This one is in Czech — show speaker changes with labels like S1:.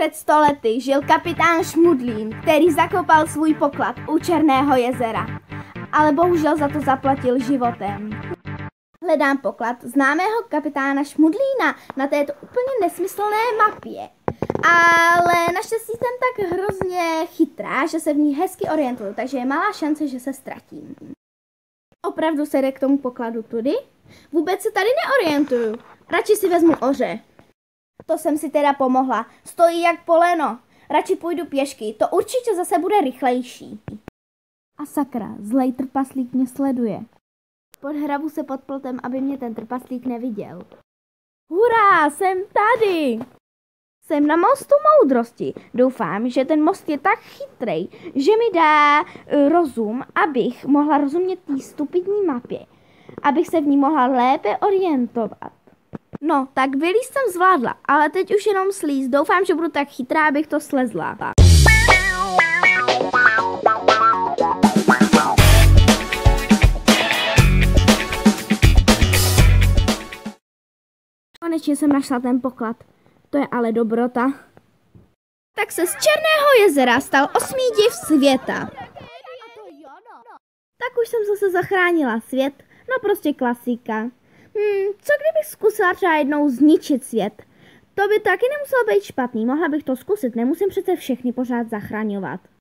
S1: Před 100 lety žil kapitán Šmudlín, který zakopal svůj poklad u Černého jezera. Ale bohužel za to zaplatil životem. Hledám poklad známého kapitána Šmudlína na této úplně nesmyslné mapě. Ale naštěstí jsem tak hrozně chytrá, že se v ní hezky orientuju, takže je malá šance, že se ztratím. Opravdu se jde k tomu pokladu tudy? Vůbec se tady neorientuju. Radši si vezmu oře. To jsem si teda pomohla. Stojí jak poleno. Radši půjdu pěšky, to určitě zase bude rychlejší. A sakra, zlej trpaslík mě sleduje. Podhrabu se pod plotem, aby mě ten trpaslík neviděl. Hurá, jsem tady! Jsem na mostu moudrosti. Doufám, že ten most je tak chytrej, že mi dá rozum, abych mohla rozumět té stupidní mapě. Abych se v ní mohla lépe orientovat. No, tak vylíz jsem zvládla, ale teď už jenom slíz. Doufám, že budu tak chytrá, abych to slezla. Konečně jsem našla ten poklad. To je ale dobrota. Tak se z Černého jezera stal 8. div světa. Tak už jsem zase zachránila svět. No prostě klasika. Co kdybych zkusila třeba jednou zničit svět? To by taky nemuselo být špatný. Mohla bych to zkusit. Nemusím přece všechny pořád zachraňovat.